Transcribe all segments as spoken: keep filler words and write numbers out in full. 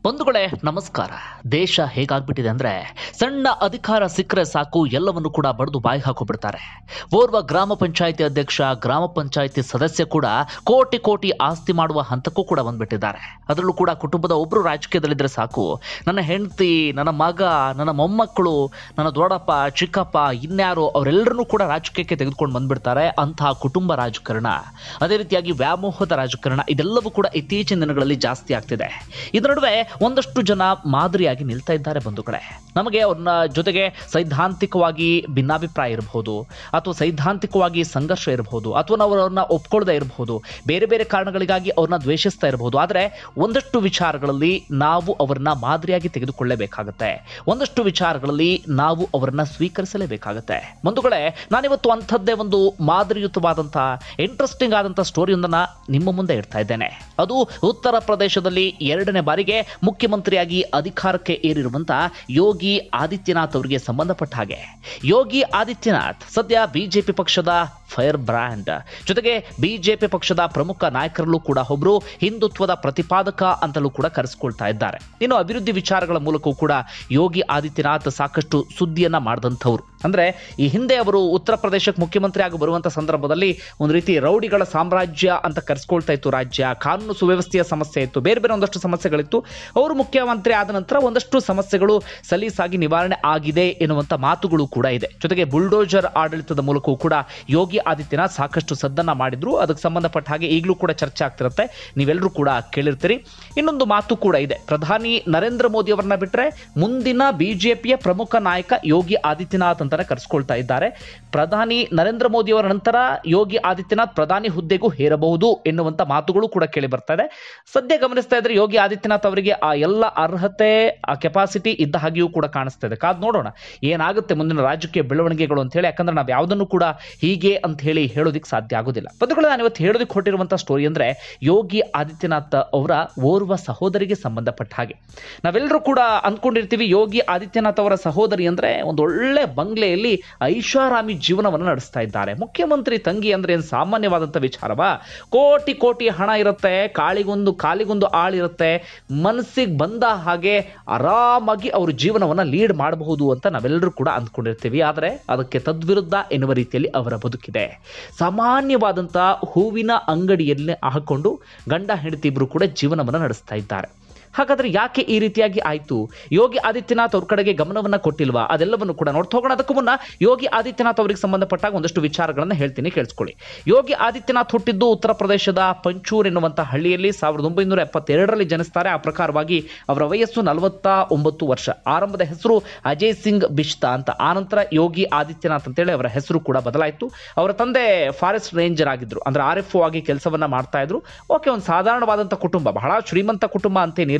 ಬಂಧುಗಳೇ ನಮಸ್ಕಾರ. ದೇಶ ಹೇಗಾಗ್ಬಿಟ್ಟಿದೆ ಅಂದ್ರೆ ಸಣ್ಣ ಅಧಿಕಾರ ಸಿಕ್ಕರೆ ಸಾಕು ಎಲ್ಲವನ್ನು ಕೂಡ ಬಡ್ದು ಬಾಯಿ ಹಾಕೋಬಿಡ್ತಾರೆ. ಓರ್ವ ಗ್ರಾಮ ಪಂಚಾಯಿತಿ ಅಧ್ಯಕ್ಷ, ಗ್ರಾಮ ಪಂಚಾಯಿತಿ ಸದಸ್ಯ ಕೂಡ ಕೋಟಿ ಕೋಟಿ ಆಸ್ತಿ ಮಾಡುವ ಹಂತಕ್ಕೂ ಕೂಡ ಬಂದ್ಬಿಟ್ಟಿದ್ದಾರೆ. ಅದರಲ್ಲೂ ಕೂಡ ಕುಟುಂಬದ ಒಬ್ರು ರಾಜಕೀಯದಲ್ಲಿದ್ರೆ ಸಾಕು, ನನ್ನ ಹೆಂಡತಿ, ನನ್ನ ಮಗ, ನನ್ನ ಮೊಮ್ಮಕ್ಕಳು, ನನ್ನ ದೊಡ್ಡಪ್ಪ, ಚಿಕ್ಕಪ್ಪ, ಇನ್ಯಾರು ಅವರೆಲ್ಲರನ್ನೂ ಕೂಡ ರಾಜಕೀಯಕ್ಕೆ ತೆಗೆದುಕೊಂಡು ಬಂದ್ಬಿಡ್ತಾರೆ. ಅಂತಹ ಕುಟುಂಬ ರಾಜಕಾರಣ, ಅದೇ ರೀತಿಯಾಗಿ ವ್ಯಾಮೋಹದ ರಾಜಕಾರಣ, ಇದೆಲ್ಲವೂ ಕೂಡ ಇತ್ತೀಚಿನ ದಿನಗಳಲ್ಲಿ ಜಾಸ್ತಿ ಆಗ್ತಿದೆ. ಇದರ ನಡುವೆ ಒಂದಷ್ಟು ಜನ ಮಾದರಿಯಾಗಿ ನಿಲ್ತಾ ಇದ್ದಾರೆ ಬಂಧುಗಳೇ. ನಮಗೆ ಅವ್ರನ್ನ ಜೊತೆಗೆ ಸೈದ್ಧಾಂತಿಕವಾಗಿ ಭಿನ್ನಾಭಿಪ್ರಾಯ ಇರಬಹುದು, ಅಥವಾ ಸೈದ್ಧಾಂತಿಕವಾಗಿ ಸಂಘರ್ಷ ಇರಬಹುದು, ಅಥವಾ ನಾವು ಅವ್ರನ್ನ ಒಪ್ಕೊಳ್ಳದೆ ಇರಬಹುದು, ಬೇರೆ ಬೇರೆ ಕಾರಣಗಳಿಗಾಗಿ ಅವ್ರನ್ನ ದ್ವೇಷಿಸ್ತಾ ಇರಬಹುದು. ಆದರೆ ಒಂದಷ್ಟು ವಿಚಾರಗಳಲ್ಲಿ ನಾವು ಅವರನ್ನ ಮಾದರಿಯಾಗಿ ತೆಗೆದುಕೊಳ್ಳಲೇಬೇಕಾಗತ್ತೆ. ಒಂದಷ್ಟು ವಿಚಾರಗಳಲ್ಲಿ ನಾವು ಅವರನ್ನ ಸ್ವೀಕರಿಸಲೇಬೇಕಾಗತ್ತೆ. ಬಂಧುಗಳೇ, ನಾನಿವತ್ತು ಅಂಥದ್ದೇ ಒಂದು ಮಾದರಿಯುತವಾದಂಥ ಇಂಟ್ರೆಸ್ಟಿಂಗ್ ಆದಂಥ ಸ್ಟೋರಿಯೊಂದನ್ನ ನಿಮ್ಮ ಮುಂದೆ ಇಡ್ತಾ ಇದ್ದೇನೆ. ಅದು ಉತ್ತರ ಪ್ರದೇಶದಲ್ಲಿ ಎರಡನೇ ಬಾರಿಗೆ ಮುಖ್ಯಮಂತ್ರಿಯಾಗಿ ಅಧಿಕಾರಕ್ಕೆ ಏರಿರುವಂತ ಯೋಗಿ ಆದಿತ್ಯನಾಥ್ ಅವರಿಗೆ ಸಂಬಂಧಪಟ್ಟ ಹಾಗೆ. ಯೋಗಿ ಆದಿತ್ಯನಾಥ್ ಸದ್ಯ ಬಿಜೆಪಿ ಪಕ್ಷದ ಫೈರ್ ಬ್ರ್ಯಾಂಡ್, ಜೊತೆಗೆ ಬಿಜೆಪಿ ಪಕ್ಷದ ಪ್ರಮುಖ ನಾಯಕರಲ್ಲೂ ಕೂಡ ಒಬ್ಬರು, ಹಿಂದುತ್ವದ ಪ್ರತಿಪಾದಕ ಅಂತಲೂ ಕೂಡ ಕರೆಸಿಕೊಳ್ತಾ ಇದ್ದಾರೆ. ಇನ್ನು ಅಭಿವೃದ್ಧಿ ವಿಚಾರಗಳ ಮೂಲಕವೂ ಕೂಡ ಯೋಗಿ ಆದಿತ್ಯನಾಥ್ ಸಾಕಷ್ಟು ಸುದ್ದಿಯನ್ನ ಮಾಡಿದಂಥವ್ರು. ಅಂದ್ರೆ ಈ ಹಿಂದೆ ಅವರು ಉತ್ತರ ಪ್ರದೇಶಕ್ಕೆ ಮುಖ್ಯಮಂತ್ರಿ ಆಗಿ ಬರುವಂತ ಸಂದರ್ಭದಲ್ಲಿ ಒಂದು ರೀತಿ ರೌಡಿಗಳ ಸಾಮ್ರಾಜ್ಯ ಅಂತ ಕರೆಸ್ಕೊಳ್ತಾ ಇತ್ತು ರಾಜ್ಯ. ಕಾನೂನು ಸುವ್ಯವಸ್ಥೆಯ ಸಮಸ್ಯೆ ಇತ್ತು, ಬೇರೆ ಬೇರೆ ಒಂದಷ್ಟು ಸಮಸ್ಯೆಗಳಿತ್ತು. ಅವರು ಮುಖ್ಯಮಂತ್ರಿ ಆದ ನಂತರ ಒಂದಷ್ಟು ಸಮಸ್ಯೆಗಳು ಸಲೀಸಾಗಿ ನಿವಾರಣೆ ಆಗಿದೆ ಎನ್ನುವಂತ ಮಾತುಗಳು ಕೂಡ ಇದೆ. ಜೊತೆಗೆ ಬುಲ್ಡೋಜರ್ ಆಡಳಿತದ ಮೂಲಕವೂ ಕೂಡ ಯೋಗಿ ಆದಿತ್ಯನಾಥ್ ಸಾಕಷ್ಟು ಸದ್ದನ್ನ ಮಾಡಿದ್ರು. ಅದಕ್ಕೆ ಸಂಬಂಧಪಟ್ಟ ಹಾಗೆ ಈಗಲೂ ಕೂಡ ಚರ್ಚೆ ಆಗ್ತಿರುತ್ತೆ, ನೀವೆಲ್ಲರೂ ಕೂಡ ಕೇಳಿರ್ತೀರಿ. ಇನ್ನೊಂದು ಮಾತು ಕೂಡ ಇದೆ, ಪ್ರಧಾನಿ ನರೇಂದ್ರ ಮೋದಿ ಅವರನ್ನ ಬಿಟ್ಟರೆ ಮುಂದಿನ ಬಿಜೆಪಿಯ ಪ್ರಮುಖ ನಾಯಕ ಯೋಗಿ ಆದಿತ್ಯನಾಥ್ ಅಂತಾನೆ ಕರೆಸ್ಕೊಳ್ತಾ ಇದ್ದಾರೆ. ಪ್ರಧಾನಿ ನರೇಂದ್ರ ಮೋದಿ ಅವರ ನಂತರ ಯೋಗಿ ಆದಿತ್ಯನಾಥ್ ಪ್ರಧಾನಿ ಹುದ್ದೆಗೂ ಹೇರಬಹುದು ಎನ್ನುವಂತ ಮಾತುಗಳು ಕೂಡ ಕೇಳಿ ಬರ್ತಾ ಇದೆ. ಸದ್ಯ ಗಮನಿಸ್ತಾ ಇದ್ರೆ ಯೋಗಿ ಆದಿತ್ಯನಾಥ್ ಅವರಿಗೆ ಆ ಎಲ್ಲ ಅರ್ಹತೆ, ಆ ಕೆಪಾಸಿಟಿ ಇದ್ದ ಹಾಗೆಯೂ ಕೂಡ ಕಾಣಿಸ್ತಾ ಇದೆ. ಕಾದ್ ನೋಡೋಣ ಏನಾಗುತ್ತೆ ಮುಂದಿನ ರಾಜಕೀಯ ಬೆಳವಣಿಗೆಗಳು ಅಂತ ಹೇಳಿ. ಯಾಕಂದ್ರೆ ನಾವು ಯಾವುದನ್ನು ಕೂಡ ಹೀಗೆ ಅಂತ ಹೇಳಿ ಹೇಳೋದಿಕ್ ಸಾಧ್ಯ ಆಗೋದಿಲ್ಲ. ಬಂಧುಗಳೇ, ನಾನು ಇವತ್ತು ಹೇಳೋದಿಕ್ ಹೊರಟಿರುವಂತಹ ಸ್ಟೋರಿ ಅಂದ್ರೆ ಯೋಗಿ ಆದಿತ್ಯನಾಥ್ ಅವರ ಓರ್ವ ಸಹೋದರಿಗೆ ಸಂಬಂಧಪಟ್ಟ ಹಾಗೆ. ನಾವೆಲ್ಲರೂ ಕೂಡ ಅಂದ್ಕೊಂಡಿರ್ತೀವಿ ಯೋಗಿ ಆದಿತ್ಯನಾಥ್ ಅವರ ಸಹೋದರಿ ಅಂದ್ರೆ ಒಂದು ಒಳ್ಳೆ ಬಂಗ್ಲೆಯಲ್ಲಿ ಐಷಾರಾಮಿ ಜೀವನವನ್ನು ನಡೆಸ್ತಾ ಇದ್ದಾರೆ. ಮುಖ್ಯಮಂತ್ರಿ ತಂಗಿ ಅಂದ್ರೆ ಏನು ಸಾಮಾನ್ಯವಾದಂಥ ವಿಚಾರವಾ? ಕೋಟಿ ಕೋಟಿ ಹಣ ಇರುತ್ತೆ, ಕಾಳಿಗೊಂದು ಕಾಲಿಗೊಂದು ಆಳಿರುತ್ತೆ, ಮನಸ್ಸಿಗೆ ಬಂದ ಹಾಗೆ ಆರಾಮಾಗಿ ಅವ್ರ ಜೀವನವನ್ನ ಲೀಡ್ ಮಾಡಬಹುದು ಅಂತ ನಾವೆಲ್ಲರೂ ಕೂಡ ಅಂದ್ಕೊಂಡಿರ್ತೀವಿ. ಆದರೆ ಅದಕ್ಕೆ ತದ್ವಿರುದ್ಧ ಎನ್ನುವ ರೀತಿಯಲ್ಲಿ ಅವರ ಬದುಕಿದೆ. ಸಾಮಾನ್ಯವಾದಂಥ ಹೂವಿನ ಅಂಗಡಿಯಲ್ಲಿ ಹಾಕೊಂಡು ಗಂಡ ಹೆಂಡತಿ ಇಬ್ರು ಕೂಡ ಜೀವನವನ್ನ ನಡೆಸ್ತಾ ಇದ್ದಾರೆ. ಹಾಗಾದ್ರೆ ಯಾಕೆ ಈ ರೀತಿಯಾಗಿ ಆಯ್ತು? ಯೋಗಿ ಆದಿತ್ಯನಾಥ್ ಅವ್ರ ಕಡೆಗೆ ಗಮನವನ್ನ ಕೊಟ್ಟಿಲ್ವಾ? ಅದೆಲ್ಲವನ್ನು ಕೂಡ ನೋಡ್ತಾ ಹೋಗೋಣ. ಅದಕ್ಕೂ ಮುನ್ನ ಯೋಗಿ ಆದಿತ್ಯನಾಥ್ ಅವರಿಗೆ ಸಂಬಂಧಪಟ್ಟಾಗ ಒಂದಷ್ಟು ವಿಚಾರಗಳನ್ನ ಹೇಳ್ತೀನಿ, ಕೇಳಿಸ್ಕೊಳ್ಳಿ. ಯೋಗಿ ಆದಿತ್ಯನಾಥ್ ಹುಟ್ಟಿದ್ದು ಉತ್ತರ ಪ್ರದೇಶದ ಪಂಚೂರ್ ಎನ್ನುವಂತಹ ಹಳ್ಳಿಯಲ್ಲಿ ಸಾವಿರದ ಒಂಬೈನೂರ ಎಪ್ಪತ್ತೆರಡರಲ್ಲಿ ಜನಿಸ್ತಾರೆ. ಆ ಪ್ರಕಾರವಾಗಿ ಅವರ ವಯಸ್ಸು ನಲವತ್ತ ಒಂಬತ್ತು ವರ್ಷ. ಆರಂಭದ ಹೆಸರು ಅಜಯ್ ಸಿಂಗ್ ಬಿಶ್ತಾ ಅಂತ, ಆನಂತರ ಯೋಗಿ ಆದಿತ್ಯನಾಥ್ ಅಂತೇಳಿ ಅವರ ಹೆಸರು ಕೂಡ ಬದಲಾಯಿತು. ಅವರ ತಂದೆ ಫಾರೆಸ್ಟ್ ರೇಂಜರ್ ಆಗಿದ್ರು, ಅಂದ್ರೆ ಆರ್ ಎಫ್ ಒ ಆಗಿ ಕೆಲಸವನ್ನ ಮಾಡ್ತಾ ಇದ್ರು. ಓಕೆ, ಒಂದು ಸಾಧಾರಣವಾದಂಥ ಕುಟುಂಬ, ಬಹಳ ಶ್ರೀಮಂತ ಕುಟುಂಬ ಅಂತೇನಿರಲಿಲ್ಲ.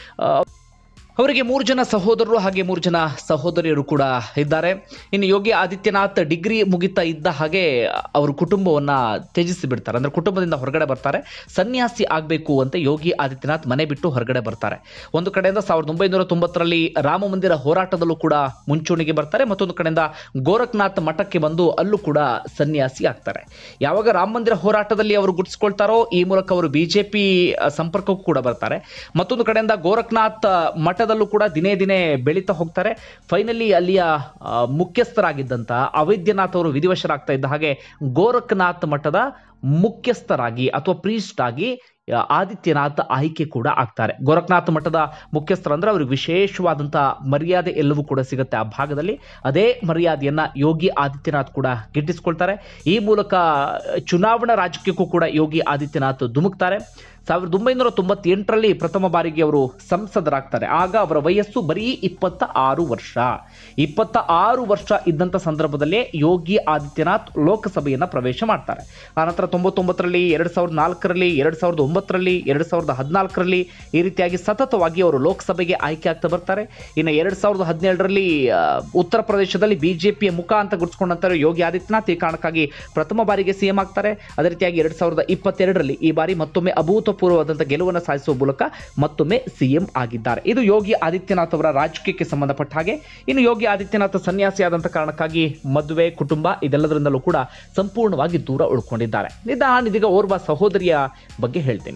ಅವರಿಗೆ ಮೂರು ಜನ ಸಹೋದರರು ಹಾಗೆ ಮೂರು ಜನ ಸಹೋದರಿಯರು ಕೂಡ ಇದ್ದಾರೆ. ಇನ್ನು ಯೋಗಿ ಆದಿತ್ಯನಾಥ್ ಡಿಗ್ರಿ ಮುಗಿತಾ ಇದ್ದ ಹಾಗೆ ಅವರು ಕುಟುಂಬವನ್ನ ತ್ಯಜಿಸಿ ಬಿಡ್ತಾರೆ, ಅಂದ್ರೆ ಕುಟುಂಬದಿಂದ ಹೊರಗಡೆ ಬರ್ತಾರೆ. ಸನ್ಯಾಸಿ ಆಗಬೇಕು ಅಂತ ಯೋಗಿ ಆದಿತ್ಯನಾಥ್ ಮನೆ ಬಿಟ್ಟು ಹೊರಗಡೆ ಬರ್ತಾರೆ. ಒಂದು ಕಡೆಯಿಂದ ಸಾವಿರದ ಒಂಬೈನೂರ ತೊಂಬತ್ತರಲ್ಲಿ ರಾಮ ಮಂದಿರ ಹೋರಾಟದಲ್ಲೂ ಕೂಡ ಮುಂಚೂಣಿಗೆ ಬರ್ತಾರೆ. ಮತ್ತೊಂದು ಕಡೆಯಿಂದ ಗೋರಖ್ನಾಥ್ ಮಠಕ್ಕೆ ಬಂದು ಅಲ್ಲೂ ಕೂಡ ಸನ್ಯಾಸಿ ಆಗ್ತಾರೆ. ಯಾವಾಗ ರಾಮ ಮಂದಿರ ಹೋರಾಟದಲ್ಲಿ ಅವರು ಗುರುತಿಸ್ಕೊಳ್ತಾರೋ ಈ ಮೂಲಕ ಅವರು ಬಿಜೆಪಿ ಸಂಪರ್ಕಕ್ಕೂ ಕೂಡ ಬರ್ತಾರೆ. ಮತ್ತೊಂದು ಕಡೆಯಿಂದ ಗೋರಖ್ನಾಥ್ ಮಠದ ಕೂಡ ದಿನೇ ದಿನೇ ಬೆಳೀತಾ ಹೋಗ್ತಾರೆ. ಫೈನಲಿ ಅಲ್ಲಿಯ ಮುಖ್ಯಸ್ಥರಾಗಿದ್ದಂತ ಅವೈದ್ಯನಾಥ್ ಅವರು ವಿಧಿವಶರಾಗ್ತಾ ಇದ್ದ ಹಾಗೆ ಗೋರಖ್ನಾಥ್ ಮಠದ ಮುಖ್ಯಸ್ಥರಾಗಿ ಅಥವಾ ಪ್ರೀಸ್ಟ್ ಆಗಿ ಆದಿತ್ಯನಾಥ್ ಆಯ್ಕೆ ಕೂಡ ಆಗ್ತಾರೆ. ಗೋರಖ್ನಾಥ್ ಮಠದ ಮುಖ್ಯಸ್ಥರು ಅಂದ್ರೆ ಅವ್ರಿಗೆ ವಿಶೇಷವಾದಂಥ ಮರ್ಯಾದೆ ಎಲ್ಲವೂ ಕೂಡ ಸಿಗುತ್ತೆ ಆ ಭಾಗದಲ್ಲಿ. ಅದೇ ಮರ್ಯಾದೆಯನ್ನ ಯೋಗಿ ಆದಿತ್ಯನಾಥ್ ಕೂಡ ಗಿಟ್ಟಿಸ್ಕೊಳ್ತಾರೆ. ಈ ಮೂಲಕ ಚುನಾವಣಾ ರಾಜಕೀಯಕ್ಕೂ ಕೂಡ ಯೋಗಿ ಆದಿತ್ಯನಾಥ್ ಧುಮುಕ್ತಾರೆ. ಸಾವಿರದ ಒಂಬೈನೂರ ತೊಂಬತ್ತೆಂಟರಲ್ಲಿ ಪ್ರಥಮ ಬಾರಿಗೆ ಅವರು ಸಂಸದರಾಗ್ತಾರೆ. ಆಗ ಅವರ ವಯಸ್ಸು ಬರೀ ಇಪ್ಪತ್ತ ಆರು ವರ್ಷ. ಇಪ್ಪತ್ತ ಆರು ವರ್ಷ ಇದ್ದಂಥ ಸಂದರ್ಭದಲ್ಲೇ ಯೋಗಿ ಆದಿತ್ಯನಾಥ್ ಲೋಕಸಭೆಯನ್ನ ಪ್ರವೇಶ ಮಾಡ್ತಾರೆ. ಆನಂತರ ತೊಂಬತ್ತೊಂಬತ್ತರಲ್ಲಿ, ಎರಡ್ ಸಾವಿರದ ನಾಲ್ಕರಲ್ಲಿ, ಎರಡ್ ಸಾವಿರದ ಒಂಬತ್ತರಲ್ಲಿ, ಎರಡ್ ಸಾವಿರದ ಹದಿನಾಲ್ಕರಲ್ಲಿ ಈ ರೀತಿಯಾಗಿ ಸತತವಾಗಿ ಅವರು ಲೋಕಸಭೆಗೆ ಆಯ್ಕೆ ಆಗ್ತಾ ಬರ್ತಾರೆ. ಇನ್ನು ಎರಡ್ ಸಾವಿರದ ಹದಿನೇಳರಲ್ಲಿ ಉತ್ತರ ಪ್ರದೇಶದಲ್ಲಿ ಬಿಜೆಪಿಯ ಮುಖ ಅಂತ ಗುರುತಿಸಿಕೊಂಡಂತಾರೆ ಯೋಗಿ ಆದಿತ್ಯನಾಥ್. ಈ ಕಾರಣಕ್ಕಾಗಿ ಪ್ರಥಮ ಬಾರಿಗೆ ಸಿಎಂ ಆಗ್ತಾರೆ. ಅದೇ ರೀತಿಯಾಗಿ ಎರಡ್ ಸಾವಿರದ ಇಪ್ಪತ್ತೆರಡರಲ್ಲಿ ಈ ಬಾರಿ ಮತ್ತೊಮ್ಮೆ ಅಭೂತ ಅಭೂತಪೂರ್ವವಾದಂತಹ ಗೆಲುವನ್ನು ಸಾಧಿಸುವ ಮೂಲಕ ಮತ್ತೊಮ್ಮೆ ಸಿಎಂ ಆಗಿದ್ದಾರೆ. ಇದು ಯೋಗಿ ಆದಿತ್ಯನಾಥ್ ಅವರ ರಾಜಕೀಯಕ್ಕೆ ಸಂಬಂಧಪಟ್ಟ ಹಾಗೆ. ಇನ್ನು ಯೋಗಿ ಆದಿತ್ಯನಾಥ್ ಸನ್ಯಾಸಿಯಾದಂಥ ಕಾರಣಕ್ಕಾಗಿ ಮದುವೆ, ಕುಟುಂಬ ಇದೆಲ್ಲದರಿಂದಲೂ ಕೂಡ ಸಂಪೂರ್ಣವಾಗಿ ದೂರ ಉಳ್ಕೊಂಡಿದ್ದಾರೆ. ನಿಧಾನ ಇದೀಗ ಓರ್ವ ಸಹೋದರಿಯ ಬಗ್ಗೆ ಹೇಳ್ತೀನಿ.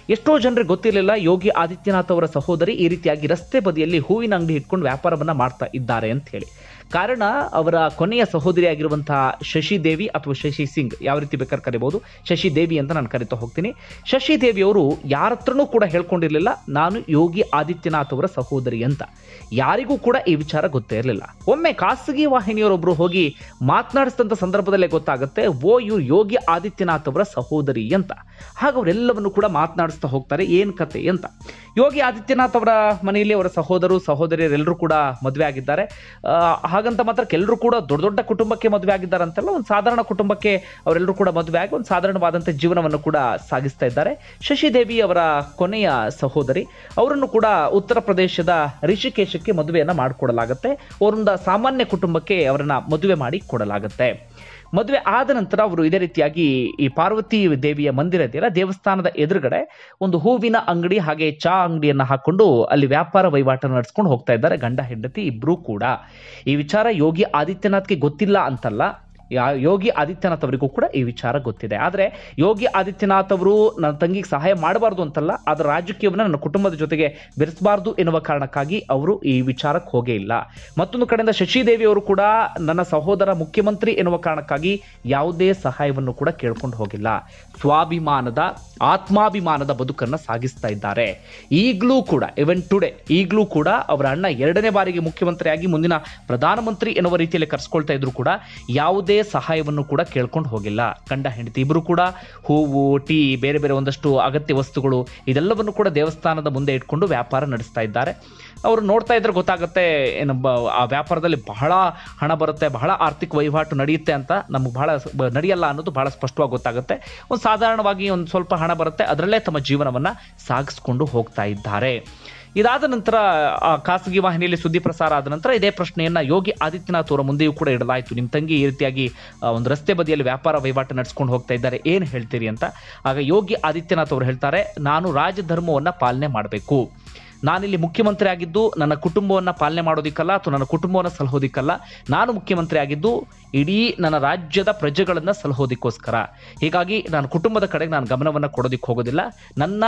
ಎಷ್ಟೋ ಜನರಿಗೆ ಗೊತ್ತಿರಲಿಲ್ಲ ಯೋಗಿ ಆದಿತ್ಯನಾಥ್ ಅವರ ಸಹೋದರಿ ಈ ರೀತಿಯಾಗಿ ರಸ್ತೆ ಬದಿಯಲ್ಲಿ ಹೂವಿನ ಅಂಗಡಿ ಇಟ್ಕೊಂಡು ವ್ಯಾಪಾರವನ್ನ ಮಾಡ್ತಾ ಇದ್ದಾರೆ ಅಂತ ಹೇಳಿ. ಕಾರಣ ಅವರ ಕೊನೆಯ ಸಹೋದರಿ ಆಗಿರುವಂತಹ ಶಶಿ ದೇವಿ ಅಥವಾ ಶಶಿ ಸಿಂಗ್, ಯಾವ ರೀತಿ ಬೇಕಾದ್ರೆ ಕರಿಬಹುದು, ಶಶಿ ದೇವಿ ಅಂತ ನಾನು ಕರಿತಾ ಹೋಗ್ತೀನಿ. ಶಶಿ ದೇವಿ ಅವರು ಯಾರ ಹತ್ರನೂ ಕೂಡ ಹೇಳ್ಕೊಂಡಿರ್ಲಿಲ್ಲ ನಾನು ಯೋಗಿ ಆದಿತ್ಯನಾಥ್ ಅವರ ಸಹೋದರಿ ಅಂತ. ಯಾರಿಗೂ ಕೂಡ ಈ ವಿಚಾರ ಗೊತ್ತೇ ಇರಲಿಲ್ಲ. ಒಮ್ಮೆ ಖಾಸಗಿ ವಾಹಿನಿಯವರೊಬ್ರು ಹೋಗಿ ಮಾತನಾಡಿಸಿದಂಥ ಸಂದರ್ಭದಲ್ಲೇ ಗೊತ್ತಾಗುತ್ತೆ, ಓ ಇವ್ರು ಯೋಗಿ ಆದಿತ್ಯನಾಥ್ ಅವರ ಸಹೋದರಿ ಅಂತ. ಹಾಗ ಅವರೆಲ್ಲವನ್ನು ಕೂಡ ಮಾತನಾಡಿಸ್ತಾ ಹೋಗ್ತಾರೆ, ಏನ್ ಕತೆ ಅಂತ. ಯೋಗಿ ಆದಿತ್ಯನಾಥ್ ಅವರ ಮನೆಯಲ್ಲಿ ಅವರ ಸಹೋದರು ಸಹೋದರಿಯರೆಲ್ಲರೂ ಕೂಡ ಮದುವೆ ಆಗಿದ್ದಾರೆ. ಹಾಗಂತ ಮಾತ್ರ ಕೆಲವರು ಕೂಡ ದೊಡ್ಡ ದೊಡ್ಡ ಕುಟುಂಬಕ್ಕೆ ಮದುವೆ ಆಗಿದ್ದಾರೆ ಅಂತಲ್ಲ, ಒಂದು ಸಾಧಾರಣ ಕುಟುಂಬಕ್ಕೆ ಅವರೆಲ್ಲರೂ ಕೂಡ ಮದುವೆ ಆಗಿ ಒಂದು ಸಾಧಾರಣವಾದಂಥ ಜೀವನವನ್ನು ಕೂಡ ಸಾಗಿಸ್ತಾ ಇದ್ದಾರೆ. ಶಶಿದೇವಿ ಅವರ ಕೊನೆಯ ಸಹೋದರಿ, ಅವರನ್ನು ಕೂಡ ಉತ್ತರ ಪ್ರದೇಶದ ರಿಷಿಕೇಶಕ್ಕೆ ಮದುವೆಯನ್ನ ಮಾಡಿಕೊಡಲಾಗುತ್ತೆ. ಅವರೊಂದು ಸಾಮಾನ್ಯ ಕುಟುಂಬಕ್ಕೆ ಅವರನ್ನ ಮದುವೆ ಮಾಡಿ ಕೊಡಲಾಗುತ್ತೆ. ಮದುವೆ ಆದ ನಂತರ ಅವರು ಇದೇ ರೀತಿಯಾಗಿ ಈ ಪಾರ್ವತಿ ದೇವಿಯ ಮಂದಿರ ಇದೆಯಲ್ಲ, ದೇವಸ್ಥಾನದ ಎದುರುಗಡೆ ಒಂದು ಹೂವಿನ ಅಂಗಡಿ ಹಾಗೆ ಚಾ ಅಂಗಡಿಯನ್ನ ಹಾಕೊಂಡು ಅಲ್ಲಿ ವ್ಯಾಪಾರ ವಹಿವಾಟನ್ನು ನಡೆಸ್ಕೊಂಡು ಹೋಗ್ತಾ ಇದ್ದಾರೆ ಗಂಡ ಹೆಂಡತಿ ಇಬ್ರು ಕೂಡ. ಈ ವಿಚಾರ ಯೋಗಿ ಆದಿತ್ಯನಾಥ್ಗೆ ಗೊತ್ತಿಲ್ಲ ಅಂತಲ್ಲ, ಯೋಗಿ ಆದಿತ್ಯನಾಥ್ ಅವರಿಗೂ ಕೂಡ ಈ ವಿಚಾರ ಗೊತ್ತಿದೆ. ಆದರೆ ಯೋಗಿ ಆದಿತ್ಯನಾಥ್ ಅವರು ನನ್ನ ತಂಗಿಗೆ ಸಹಾಯ ಮಾಡಬಾರ್ದು ಅಂತಲ್ಲ, ಅದರ ರಾಜಕೀಯವನ್ನು ನನ್ನ ಕುಟುಂಬದ ಜೊತೆಗೆ ಬೆರೆಸಬಾರ್ದು ಎನ್ನುವ ಕಾರಣಕ್ಕಾಗಿ ಅವರು ಈ ವಿಚಾರಕ್ಕೆ ಹೋಗೇ ಇಲ್ಲ. ಮತ್ತೊಂದು ಕಡೆಯಿಂದ ಶಶಿದೇವಿ ಅವರು ಕೂಡ ನನ್ನ ಸಹೋದರ ಮುಖ್ಯಮಂತ್ರಿ ಎನ್ನುವ ಕಾರಣಕ್ಕಾಗಿ ಯಾವುದೇ ಸಹಾಯವನ್ನು ಕೂಡ ಕೇಳ್ಕೊಂಡು ಹೋಗಿಲ್ಲ. ಸ್ವಾಭಿಮಾನದ ಆತ್ಮಾಭಿಮಾನದ ಬದುಕನ್ನು ಸಾಗಿಸ್ತಾ ಇದ್ದಾರೆ. ಈಗಲೂ ಕೂಡ ಇವನ್ ಟುಡೇ ಈಗಲೂ ಕೂಡ ಅವರ ಅಣ್ಣ ಎರಡನೇ ಬಾರಿಗೆ ಮುಖ್ಯಮಂತ್ರಿಯಾಗಿ ಮುಂದಿನ ಪ್ರಧಾನಮಂತ್ರಿ ಎನ್ನುವ ರೀತಿಯಲ್ಲಿ ಕರೆಸ್ಕೊಳ್ತಾ ಇದ್ರು ಕೂಡ ಯಾವುದೇ ಸಹಾಯವನ್ನು ಕೂಡ ಕೇಳ್ಕೊಂಡು ಹೋಗಿಲ್ಲ. ಗಂಡ ಹೆಂಡತಿ ಇಬ್ರು ಕೂಡ ಹೂವು, ಟೀ, ಬೇರೆ ಬೇರೆ ಒಂದಷ್ಟು ಅಗತ್ಯ ವಸ್ತುಗಳು ಇದೆಲ್ಲವನ್ನು ಕೂಡ ದೇವಸ್ಥಾನದ ಮುಂದೆ ಇಟ್ಕೊಂಡು ವ್ಯಾಪಾರ ನಡೆಸ್ತಾ ಇದ್ದಾರೆ. ಅವರು ನೋಡ್ತಾ ಇದ್ರೆ ಗೊತ್ತಾಗುತ್ತೆ, ಏನು ಆ ವ್ಯಾಪಾರದಲ್ಲಿ ಬಹಳ ಹಣ ಬರುತ್ತೆ, ಬಹಳ ಆರ್ಥಿಕ ವಹಿವಾಟು ನಡೆಯುತ್ತೆ ಅಂತ. ನಮ್ಗೆ ಬಹಳ ನಡೆಯಲ್ಲ ಅನ್ನೋದು ಬಹಳ ಸ್ಪಷ್ಟವಾಗಿ ಗೊತ್ತಾಗುತ್ತೆ. ಒಂದು ಸಾಧಾರಣವಾಗಿ ಒಂದು ಸ್ವಲ್ಪ ಹಣ ಬರುತ್ತೆ, ಅದರಲ್ಲೇ ತಮ್ಮ ಜೀವನವನ್ನ ಸಾಗಿಸ್ಕೊಂಡು ಹೋಗ್ತಾ ಇದ್ದಾರೆ. ಇದಾದ ನಂತರ ಖಾಸಗಿ ವಾಹಿನಿಯಲ್ಲಿ ಸುದ್ದಿ ಪ್ರಸಾರ ಆದ ನಂತರ ಇದೇ ಪ್ರಶ್ನೆಯನ್ನ ಯೋಗಿ ಆದಿತ್ಯನಾಥ್ ಅವರ ಮುಂದೆಯೂ ಕೂಡ ಇಡಲಾಯಿತು. ನಿಮ್ಮ ತಂಗಿ ಈ ರೀತಿಯಾಗಿ ಒಂದು ರಸ್ತೆ ಬದಿಯಲ್ಲಿ ವ್ಯಾಪಾರ ವಹಿವಾಟು ನಡೆಸ್ಕೊಂಡು ಹೋಗ್ತಾ ಇದ್ದಾರೆ, ಏನು ಹೇಳ್ತೀರಿ ಅಂತ. ಆಗ ಯೋಗಿ ಆದಿತ್ಯನಾಥ್ ಅವರು ಹೇಳ್ತಾರೆ, ನಾನು ರಾಜಧರ್ಮವನ್ನ ಪಾಲನೆ ಮಾಡಬೇಕು. ನಾನಿಲ್ಲಿ ಮುಖ್ಯಮಂತ್ರಿ ಆಗಿದ್ದು ನನ್ನ ಕುಟುಂಬವನ್ನು ಪಾಲನೆ ಮಾಡೋದಿಕ್ಕಲ್ಲ ಅಥವಾ ನನ್ನ ಕುಟುಂಬವನ್ನು ಸಲಹೋದಿಕ್ಕಲ್ಲ. ನಾನು ಮುಖ್ಯಮಂತ್ರಿ ಆಗಿದ್ದು ಇಡೀ ನನ್ನ ರಾಜ್ಯದ ಪ್ರಜೆಗಳನ್ನು ಸಲಹೋದಿಕ್ಕೋಸ್ಕರ. ಹೀಗಾಗಿ ನಾನು ಕುಟುಂಬದ ಕಡೆಗೆ ನಾನು ಗಮನವನ್ನು ಕೊಡೋದಿಕ್ಕೆ ಹೋಗೋದಿಲ್ಲ. ನನ್ನ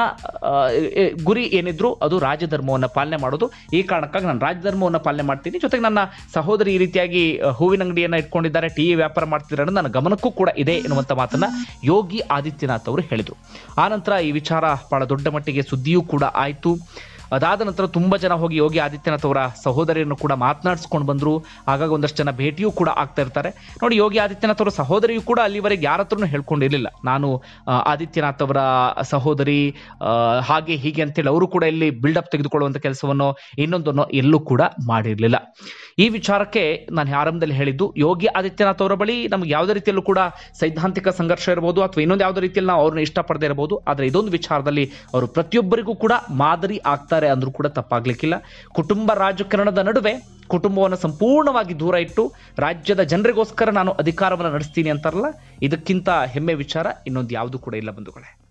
ಗುರಿ ಏನಿದ್ರು ಅದು ರಾಜಧರ್ಮವನ್ನು ಪಾಲನೆ ಮಾಡೋದು. ಈ ಕಾರಣಕ್ಕಾಗಿ ನಾನು ರಾಜಧರ್ಮವನ್ನು ಪಾಲನೆ ಮಾಡ್ತೀನಿ. ಜೊತೆಗೆ ನನ್ನ ಸಹೋದರಿ ಈ ರೀತಿಯಾಗಿ ಹೂವಿನ ಅಂಗಡಿಯನ್ನು ಇಟ್ಕೊಂಡಿದ್ದಾರೆ, ಟೀ ವ್ಯಾಪಾರ ಮಾಡ್ತಿದ್ದಾರೆ ಅನ್ನೋದು ನನ್ನ ಗಮನಕ್ಕೂ ಕೂಡ ಇದೆ ಎನ್ನುವಂಥ ಮಾತನ್ನ ಯೋಗಿ ಆದಿತ್ಯನಾಥ್ ಅವರು ಹೇಳಿದರು. ಆನಂತರ ಈ ವಿಚಾರ ಬಹಳ ದೊಡ್ಡ ಮಟ್ಟಿಗೆ ಸುದ್ದಿಯೂ ಕೂಡ ಆಯಿತು. ಅದಾದ ನಂತರ ತುಂಬ ಜನ ಹೋಗಿ ಯೋಗಿ ಆದಿತ್ಯನಾಥ್ ಅವರ ಸಹೋದರಿಯನ್ನು ಕೂಡ ಮಾತನಾಡಿಸ್ಕೊಂಡು ಬಂದರು. ಆಗಾಗ ಒಂದಷ್ಟು ಜನ ಭೇಟಿಯೂ ಕೂಡ ಆಗ್ತಾ ಇರ್ತಾರೆ. ನೋಡಿ, ಯೋಗಿ ಆದಿತ್ಯನಾಥ್ ಅವರ ಸಹೋದರಿಯೂ ಕೂಡ ಅಲ್ಲಿವರೆಗೆ ಯಾರ ಹತ್ರನೂ ಹೇಳ್ಕೊಂಡಿರಲಿಲ್ಲ, ನಾನು ಆದಿತ್ಯನಾಥ್ ಅವರ ಸಹೋದರಿ ಹಾಗೆ ಹೀಗೆ ಅಂತೇಳಿ ಅವರು ಕೂಡ ಇಲ್ಲಿ ಬಿಲ್ಡಪ್ ತೆಗೆದುಕೊಳ್ಳುವಂಥ ಕೆಲಸವನ್ನು ಇನ್ನೊಂದನ್ನು ಎಲ್ಲೂ ಕೂಡ ಮಾಡಿರಲಿಲ್ಲ. ಈ ವಿಚಾರಕ್ಕೆ ನಾನು ಆರಂಭದಲ್ಲಿ ಹೇಳಿದ್ದು, ಯೋಗಿ ಆದಿತ್ಯನಾಥ್ ಅವರ ಬಳಿ ನಮ್ಗೆ ಯಾವುದೇ ರೀತಿಯಲ್ಲೂ ಕೂಡ ಸೈದ್ಧಾಂತಿಕ ಸಂಘರ್ಷ ಇರಬಹುದು ಅಥವಾ ಇನ್ನೊಂದು ಯಾವುದೇ ರೀತಿಯಲ್ಲಿ ನಾವು ಅವ್ರನ್ನ ಇಷ್ಟಪಡದೇ ಇರಬಹುದು. ಆದರೆ ಇದೊಂದು ವಿಚಾರದಲ್ಲಿ ಅವರು ಪ್ರತಿಯೊಬ್ಬರಿಗೂ ಕೂಡ ಮಾದರಿ ಆಗ್ತಾರೆ ಅಂದ್ರೂ ಕೂಡ ತಪ್ಪಾಗ್ಲಿಕ್ಕಿಲ್ಲ. ಕುಟುಂಬ ರಾಜಕಾರಣದ ನಡುವೆ ಕುಟುಂಬವನ್ನು ಸಂಪೂರ್ಣವಾಗಿ ದೂರ ಇಟ್ಟು ರಾಜ್ಯದ ಜನರಿಗೋಸ್ಕರ ನಾನು ಅಧಿಕಾರವನ್ನು ನಡೆಸ್ತೀನಿ ಅಂತಾರಲ್ಲ, ಇದಕ್ಕಿಂತ ಹೆಮ್ಮೆ ವಿಚಾರ ಇನ್ನೊಂದು ಯಾವುದು ಕೂಡ ಇಲ್ಲ ಬಂಧುಗಳೇ.